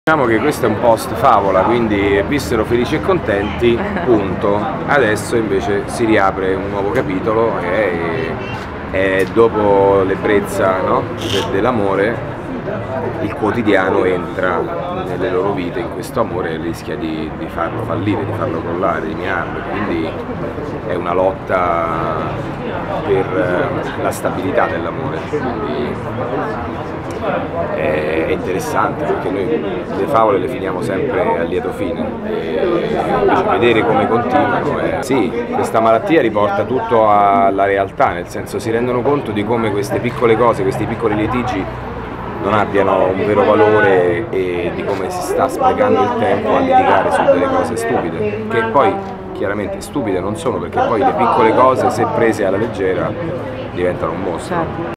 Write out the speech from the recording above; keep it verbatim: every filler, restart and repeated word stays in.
Diciamo che questo è un post favola, quindi vissero felici e contenti, punto. Adesso invece si riapre un nuovo capitolo e, e dopo l'ebbrezza, no, dell'amore, il quotidiano entra nelle loro vite in questo amore e rischia di, di farlo fallire, di farlo crollare, di minarlo. Quindi è una lotta per la stabilità dell'amore. Quindi è interessante perché noi le favole le finiamo sempre a lieto fine e invece vedere come continuano è... Sì, questa malattia riporta tutto alla realtà, nel senso si rendono conto di come queste piccole cose, questi piccoli litigi non abbiano un vero valore e di come si sta sprecando il tempo a litigare su delle cose stupide, che poi chiaramente stupide non sono, perché poi le piccole cose, se prese alla leggera, diventano un mostro.